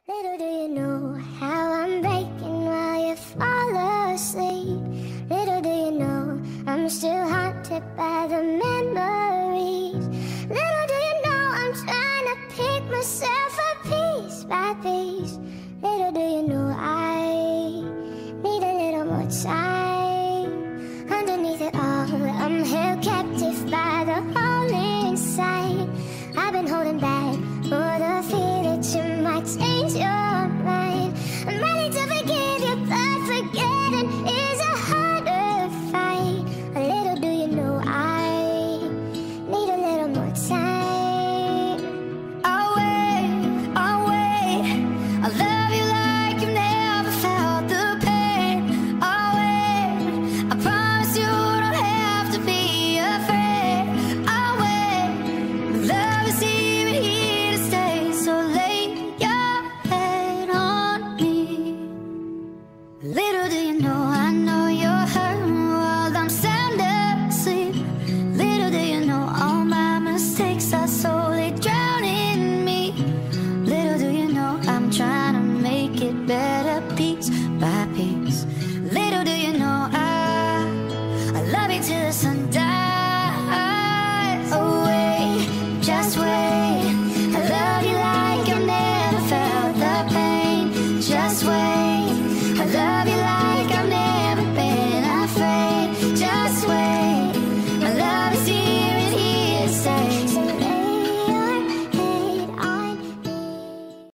Little do you know how I'm breaking while you fall asleep. Little do you know I'm still haunted by the memories. Little do you know I'm trying to pick myself up piece by piece. Little do you know I need a little more time. Underneath it all, I'm held captive by the hole inside. I've been holding back for the fear that you might change your mind. I'm ready to forgive you, but forgetting is a harder fight. A little do you know I need a little more time. I'll wait, I'll love you like you've never felt the pain. I'll wait, I promise you don't have to be afraid. I'll wait, love is even here to stay, so lay your head on me. Little do you know, I know you're hurting while I'm sound asleep. Little do you know, all my mistakes are slowly drowning me. Little do you know, I'm trying to make it better piece by piece. Little do you know, I love you till the sun dies.